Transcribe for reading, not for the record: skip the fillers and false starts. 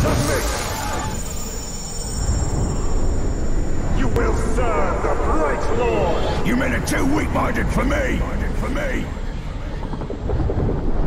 You will serve the Bright Lord! You men are too weak-minded for me!